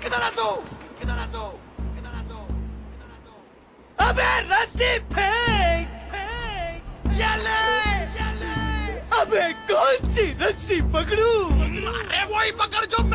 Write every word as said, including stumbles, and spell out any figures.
किधर आ तू? किधर आ तू? किधर आ तू? किधर आ तू? अबे रस्सी फेंक, फेंक, ये ले, ये ले। अबे कौन सी रस्सी पकड़ूं? अरे वही पकड़ जो